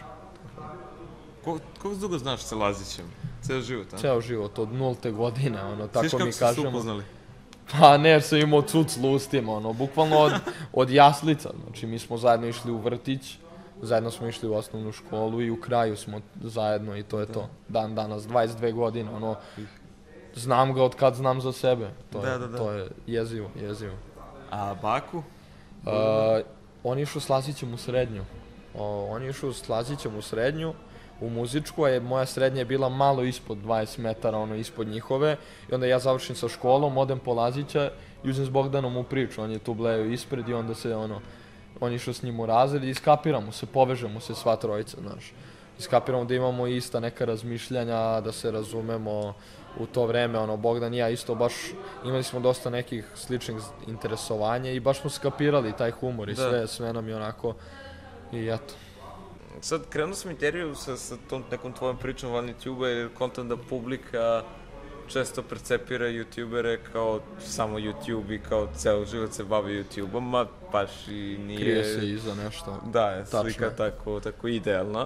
Ko, koliko dugo znaš sa Lazićem? Ceo život, a? Ceo život, od nulte godine, ono, tako Sviš kako mi ste se kažemo. upoznali? Pa ne, jer sam imao cuclu ustima, ono, bukvalno od, od jaslica, znači mi smo zajedno išli u vrtić, zajedno smo išli u osnovnu školu i u kraju smo zajedno i to je to. Dan danas, dvadeset dve godine, ono, znam ga od kad znam za sebe, to, Da, je, da, da. to je jezivo, jezivo. A baku? Uh, on je išao s Lazićem u srednju. O, on je išao s Lazićem u srednju, u muzičku, a je, moja srednja je bila malo ispod dvadeset metara, ono, ispod njihove. I onda ja završim sa školom, odem po Lazića i uzem s Bogdanom u priču. On je tu blejao ispred i onda se, ono, on je išao s njim u razred i iskapiramo se, povežemo se sva trojica, znaš. Iskapiramo da imamo ista neka razmišljanja, da se razumemo u to vreme, ono, Bogdan i ja isto baš imali smo dosta nekih sličnih interesovanja i baš smo skapirali taj humor i Da. sve, sve nam je onako i eto. Sad krenuo sam intervju sa, sa tom nekom tvojom pričom van YouTube-a jer kontam da publika često percepira YouTubere kao samo YouTube i kao ceo život se bavi YouTube-om, a baš i nije... Krije se iza nešto. Da, je Tačno slika je. tako, tako idealna.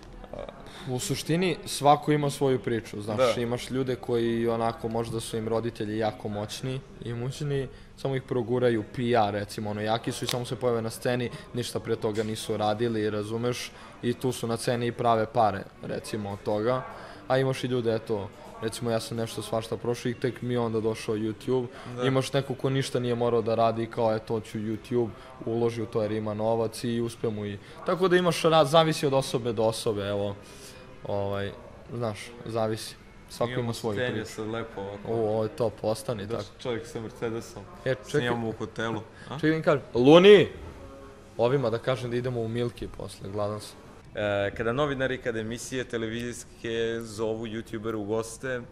U suštini svako ima svoju priču, znaš, Da. imaš ljude koji onako možda su im roditelji jako moćni, imućni, samo ih proguraju P R recimo, ono, jaki su i samo se pojave na sceni, ništa pre toga nisu radili, razumeš, i tu su na sceni i prave pare, recimo, od toga, a imaš i ljude, eto, recimo ja sam nešto svašta prošao i tek mi je onda došao YouTube, Da. imaš neko ko ništa nije morao da radi kao eto ću YouTube, uloži u to jer ima novac i uspe mu i... Tako da imaš rad, zavisi od osobe do osobe, evo, ovaj, znaš, zavisi. Svako ima svoju Imamo priču. sad lepo ovako. O, ovo je to, postani tako. Došao čovjek sa Mercedesom, E, čekaj, snimamo u hotelu. A? čekaj da mi kažem, Luni! Ovima da kažem da idemo u Milki posle, gladan sam. E, kada novinari, kada emisije televizijske zovu YouTubere u goste,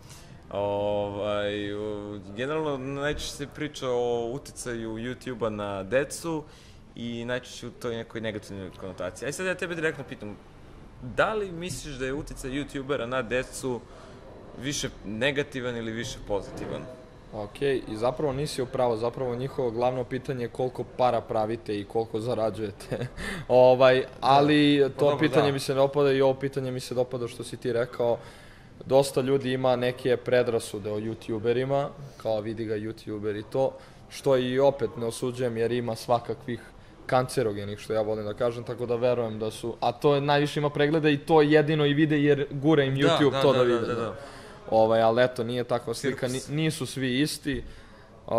ovaj, o, generalno najčešće se priča o uticaju YouTubea na decu i najčešće u toj nekoj negativnoj konotaciji. Aj sad ja tebe direktno pitam, da li misliš da je uticaj YouTubera na decu više negativan ili više pozitivan? Ok, i zapravo nisi upravo, zapravo njihovo glavno pitanje je koliko para pravite i koliko zarađujete. ovaj, ali to dobro, pitanje da. mi se ne dopada i ovo pitanje mi se dopada što si ti rekao. Dosta ljudi ima neke predrasude o YouTuberima, kao vidi ga YouTuber i to, što i opet ne osuđujem jer ima svakakvih kancerogenih, što ja volim da kažem, tako da verujem da su, a to je najviše ima pregleda i to jedino i vide jer gura im YouTube da, to da, da, da, vide. da, da. da. Ovaj, ali eto, nije takva slika, ni, Cirkus. nisu svi isti. Uh,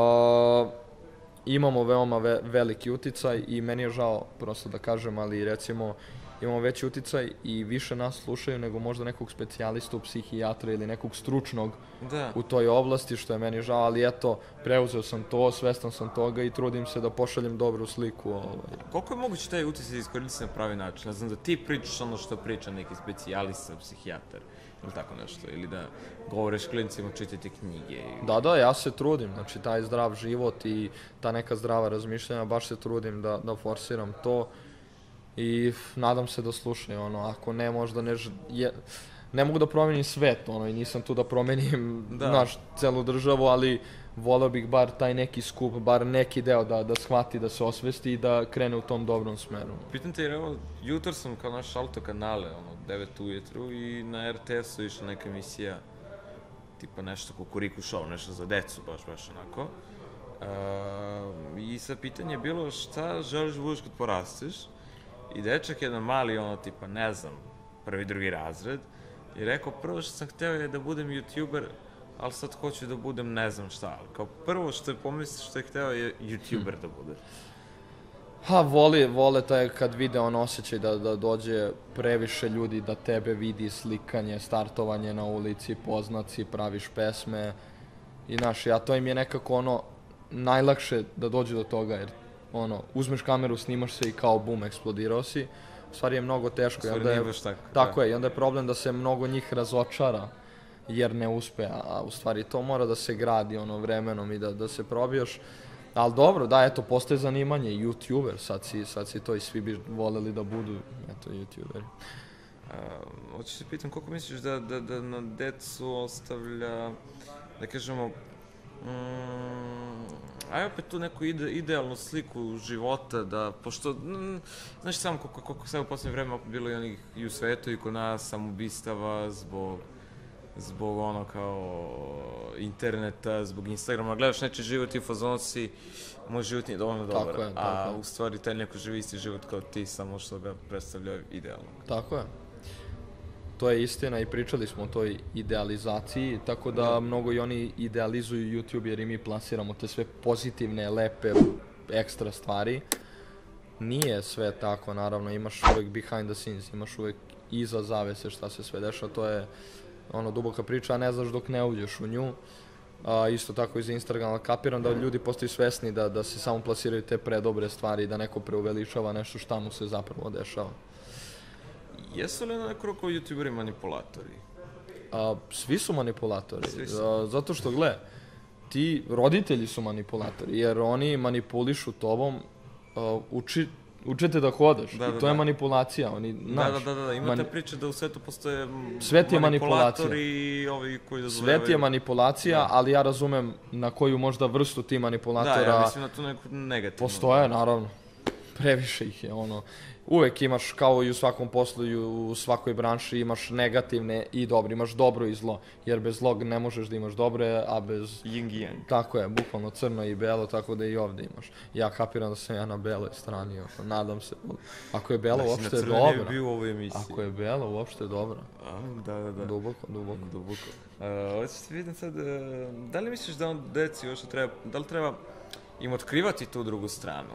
imamo veoma ve, veliki uticaj i meni je žao, prosto da kažem, ali recimo imamo veći uticaj i više nas slušaju nego možda nekog specijalistu, psihijatra ili nekog stručnog Da. u toj oblasti, što je meni žao, ali eto, preuzeo sam to, svestan sam toga i trudim se da pošaljem dobru sliku. Ovaj. Koliko je moguće taj uticaj iskoristiti na pravi način? Ja znam da ti pričaš ono što priča neki specijalista, psihijatar ili tako nešto, ili da govoriš klincima, čitajte knjige. I... Da, da, ja se trudim, znači taj zdrav život i ta neka zdrava razmišljanja, baš se trudim da, da forsiram to i nadam se da slušaju, ono, ako ne, možda ne, ž- je, ne mogu da promenim svet, ono, i nisam tu da promenim Da. naš celu državu, ali voleo bih bar taj neki skup, bar neki deo da, da shvati, da se osvesti i da krene u tom dobrom smeru. Pitam te jer evo, jutro sam kao naš auto kanale, ono, devet ujutru i na er te esu išla neka emisija, tipa nešto Kukuriku show, nešto za decu, baš, baš onako. Uh, I sad pitanje je bilo šta želiš da budeš kad porasteš i dečak jedan mali, ono, tipa, ne znam, prvi, drugi razred, i rekao, prvo što sam hteo je da budem youtuber, ali sad hoću da budem ne znam šta, ali kao prvo što je pomislio što je hteo je youtuber da bude. Ha, voli, vole taj kad vide on osjećaj da, da dođe previše ljudi da tebe vidi, slikanje, startovanje na ulici, poznaci, praviš pesme. I znaš, ja to im je nekako ono najlakše da dođe do toga, jer ono, uzmeš kameru, snimaš se i kao bum, eksplodirao si. U stvari je mnogo teško. U stvari nije baš tako. Tako je, i onda je problem da se mnogo njih razočara jer ne uspe, a u stvari to mora da se gradi ono vremenom i da, da se probijaš. Ali dobro, da, eto, postaje zanimanje, youtuber, sad si, sad si to i svi bi voleli da budu, eto, youtuberi. Uh, hoću se pitam, koliko misliš da, da, da na decu ostavlja, da kažemo, mm, aj opet tu neku ide, idealnu sliku života, da, pošto, mm, znaš samo koliko, koliko sve u posljednje vreme bilo i onih i u svetu i kod nas samobistava zbog, zbog ono kao interneta, zbog Instagrama, gledaš nečiji život i u fazonu si, moj život nije dovoljno dobar, Tako je, tako a je. u stvari taj neko živi isti život kao ti, samo što ga predstavlja idealno. Tako je. To je istina i pričali smo o toj idealizaciji, tako da mnogo i oni idealizuju YouTube jer i mi plasiramo te sve pozitivne, lepe, ekstra stvari. Nije sve tako, naravno, imaš uvek behind the scenes, imaš uvek iza zavese šta se sve dešava, to je ono duboka priča, a ne znaš dok ne uđeš u nju. A, isto tako i za Instagram, kapiram da ljudi postaju svesni da, da se samo plasiraju te predobre stvari i da neko preuveličava nešto šta mu se zapravo dešava. Jesu li na neku ruku youtuberi manipulatori? A, svi su manipulatori, Svi su. A, zato što, gle, ti roditelji su manipulatori, jer oni manipulišu tobom, a, uči, učete da hodaš, Da, i da, to je da. manipulacija, oni, Da, znaš, da, da, da, ima mani- ta priča da u svetu postoje m, Svet je manipulatori i ovi koji dozvoljavaju. Svet je manipulacija, Da. ali ja razumem na koju možda vrstu ti manipulatora Da, ja mislim na tu neku negativnu. postoje, naravno. Previše ih je, ono. Uvek imaš, kao i u svakom poslu i u svakoj branši, imaš negativne i dobre, imaš dobro i zlo. Jer bez zlog ne možeš da imaš dobre, a bez... Yin i yang. Tako je, bukvalno crno i belo, tako da i ovde imaš. Ja kapiram da sam ja na beloj strani, ono, nadam se. Ako je belo, Znači, uopšte je na crno ne bi dobro. bio u ovoj emisiji. Ako je belo, uopšte je dobro. A, da, da, da. Duboko, duboko. Duboko. Uh, hoćeš ti vidim sad, uh, da li misliš da on deci još treba, da li treba im otkrivati tu drugu stranu?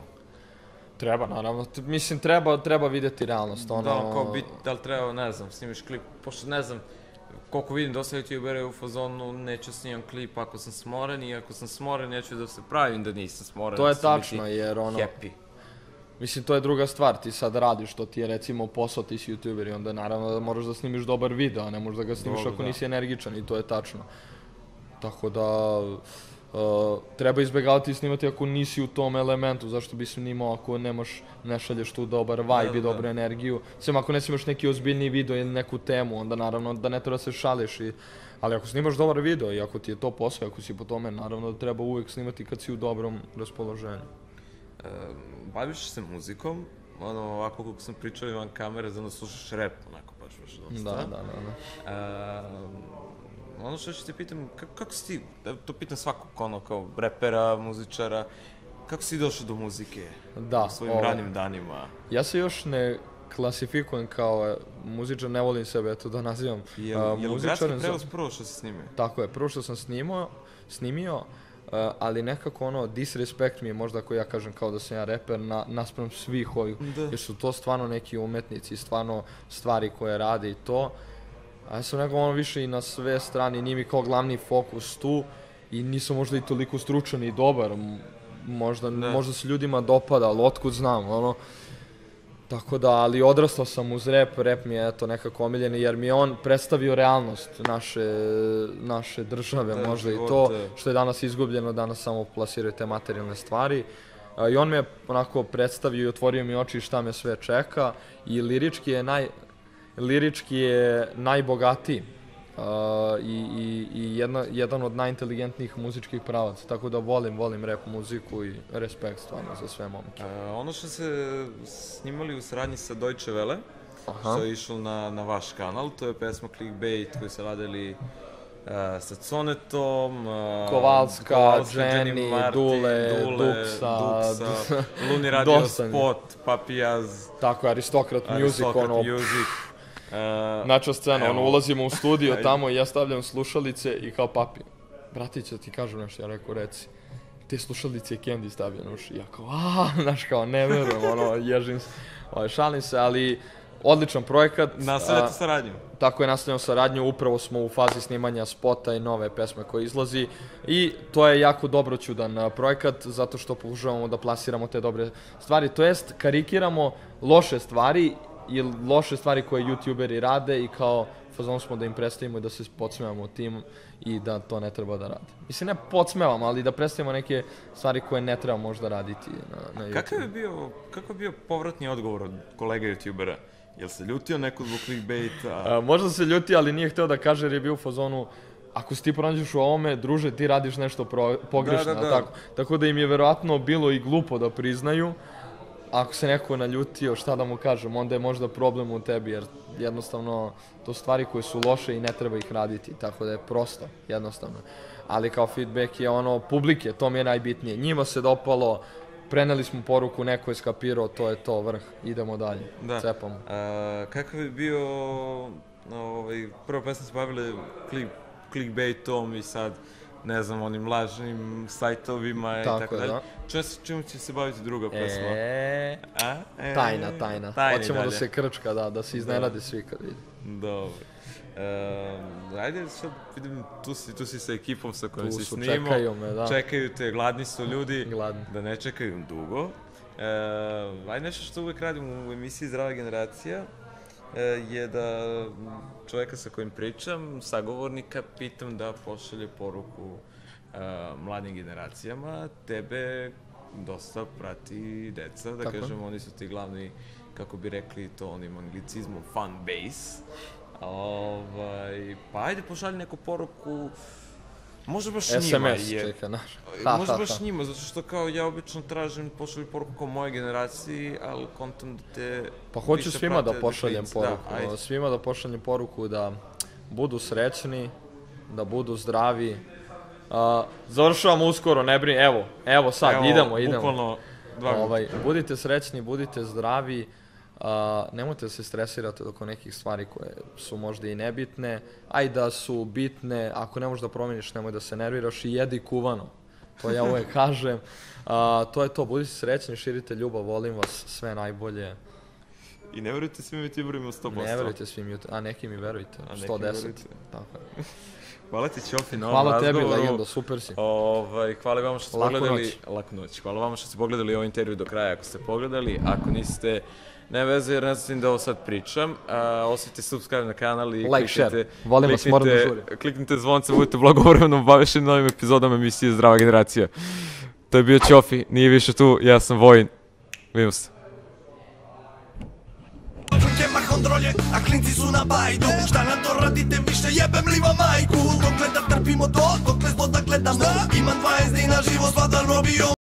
Treba, naravno. T- Mislim, treba, treba vidjeti realnost. Ono... Da, kao bit, da li treba, ne znam, snimiš klip, pošto ne znam, koliko vidim, dosta youtubera je u fazonu, neću snimam klip ako sam smoren i ako sam smoren, neću da se pravim da nisam smoren. To je da ću biti tačno, jer ono... happy. Mislim, to je druga stvar, ti sad radiš, to ti je recimo posao, ti si youtuber i onda naravno da moraš da snimiš dobar video, a ne možeš da ga snimiš Dobro, ako da. nisi energičan i to je tačno. Tako da, uh, treba izbjegavati snimati ako nisi u tom elementu, zašto bi snimao ako nemaš, ne šalješ tu dobar vibe Da, da, i dobru da. energiju. Sem ako ne snimaš neki ozbiljniji video ili neku temu, onda naravno da ne treba da se šališ i... Ali ako snimaš dobar video i ako ti je to posao, ako si po tome, naravno da treba uvijek snimati kad si u dobrom raspoloženju. Uh, baviš se muzikom, ono, ovako kako sam pričao van kamere, znam da slušaš rap, onako baš baš dosta. Da, da, da. da. Uh, ono što ću te pitam, kako, kako si ti, da to pitam svakog ono kao repera, muzičara, kako si došao do muzike Da, u svojim ovo. ranim danima? Ja se još ne klasifikujem kao e, muzičar, ne volim sebe eto da nazivam Jel, a, jel gradski muzičarem. za- prevoz prvo što si snimio? Tako je, prvo što sam snimao, snimio, e, ali nekako ono, disrespect mi je možda ako ja kažem kao da sam ja reper na, naspram svih ovih, Da. jer su to stvarno neki umetnici, stvarno stvari koje rade i to. A ja sam nekako ono više i na sve strane, nije mi kao glavni fokus tu i nisam možda i toliko stručan i dobar, m- možda, Da. možda se ljudima dopada, ali otkud znam, ono. Tako da, ali odrastao sam uz rap, rap mi je eto nekako omiljeni jer mi je on predstavio realnost naše, naše države, Da, možda i to života. što je danas izgubljeno, danas samo plasiraju te materijalne stvari. A, I on me je onako predstavio i otvorio mi oči šta me sve čeka i lirički je naj, lirički je najbogatiji. Uh, i, i, i jedna, jedan od najinteligentnijih muzičkih pravaca, tako da volim, volim rap muziku i respekt stvarno za sve momke. Uh, ono što se snimali u saradnji sa Deutsche Welle, Aha. što je išlo na, na vaš kanal, to je pesma Clickbait koji se radili uh, sa Conetom, uh, Kovalska, Kovalska, Jenny, Martin, Dule, Dule, Duksa, Duksa, Luni Radio dosta mi. Spot, Papijaz, Tako, Aristokrat Music, Aristokrat ono, Music. Uh, nača scena, ono, evo. ulazimo u studio tamo i ja stavljam slušalice i kao papi, bratiće, ti kažem nešto, ja rekao, reci, te slušalice je Candy stavio na uši, ja kao, aaa, znaš kao, ne verujem, ono, ježim se, ovaj, šalim se, ali odličan projekat. Nastavljate saradnju. Tako je, nastavljamo saradnju, upravo smo u fazi snimanja spota i nove pesme koje izlazi i to je jako dobroćudan projekat zato što pokušavamo da plasiramo te dobre stvari, to jest karikiramo loše stvari i loše stvari koje youtuberi rade i kao fazon smo da im predstavimo i da se podsmevamo tim i da to ne treba da rade. Mislim, ne podsmevamo, ali da predstavimo neke stvari koje ne treba možda raditi na, na YouTube. Kakav je bio, kakav je bio povratni odgovor od kolega youtubera? Jel se ljutio neko zbog clickbaita? A, možda se ljuti, ali nije hteo da kaže jer je bio u fazonu ako se ti pronađeš u ovome, druže, ti radiš nešto pro, pogrešno, da, da, da. Tako. Tako da im je verovatno bilo i glupo da priznaju. Ako se neko naljutio, šta da mu kažem, onda je možda problem u tebi, jer jednostavno to stvari koje su loše i ne treba ih raditi, tako da je prosto, jednostavno. Ali kao feedback je ono publike, to mi je najbitnije. Njima se dopalo, preneli smo poruku, neko je skapirao, to je to, vrh, idemo dalje, Da. cepamo. A, kakav je bio, ovaj, prvo pesma se bavili click, clickbaitom i sad, ne znam, onim lažnim sajtovima i Tako tako je, dalje. da. Čemu, čemu će se baviti druga pesma? E, A? E, tajna, tajna. tajni Hoćemo da dalje. se krčka, da, da se iznenade svi kad vidi. Dobro. E, ajde sad vidim, tu si, tu si sa ekipom sa kojom Tu si su, snimao. čekaju me, da. Čekaju te, gladni su ljudi. Gladni. Da ne čekaju dugo. E, ajde nešto što uvek radim u emisiji Zdrava generacija e, je da čoveka sa kojim pričam, sagovornika, pitam da pošalje poruku e, mladim generacijama. Tebe dosta prati deca, da Tako. kažem, oni su ti glavni, kako bi rekli to onim anglicizmom, fan base. Ovaj, pa ajde pošalji neku poruku, možda baš njima. S M S, jer- čeka, naš. Možda baš njima, zato što kao ja obično tražim pošalju poruku kao moje generaciji, ali kontam da te Pa hoću više svima da prate pošaljem klinci. poruku, Da, ajde. svima da pošaljem poruku da budu srećni, da budu zdravi. Uh, završavamo uskoro, ne brini, evo, evo sad, Evo, idemo, idemo. bukvalno dva minuta. Ovaj, budite srećni, budite zdravi, uh, nemojte da se stresirate oko nekih stvari koje su možda i nebitne, a i da su bitne, ako ne možeš da promeniš, nemoj da se nerviraš i jedi kuvano. To ja uvek kažem. Uh, to je to, budite srećni, širite ljubav, volim vas, sve najbolje. I ne verujte svim youtuberima sto posto. Ne verujte svim YouTube, a neki mi verujte, A neki sto deset. verujte. Tako je. Hvala ti Ćofi na ovom Hvala tebi, razgovoru. legendo, super si. Ovaj, hvala vama što ste Laku pogledali. noć. Laku noć. Hvala vama što ste pogledali ovaj intervju do kraja, ako ste pogledali. Ako niste, ne veze, jer ne znam da ovo sad pričam. A, ostavite subscribe na kanal i Like, kliknite, share. Volim vas, moram da žurim. kliknite zvonce, budete blagovremeno obavešteni novim epizodama emisije Zdrava generacija. To je bio Ćofi, nije više tu, ja sam Vojin. Vidimo se. Klike ma kontrolje, a klinci su na bajdu. Šta nam to radite, više jebem li vam majku. Dokle da trpimo to, dokle zlo da gledamo. Imam dvadeset dni na život, vadan robio.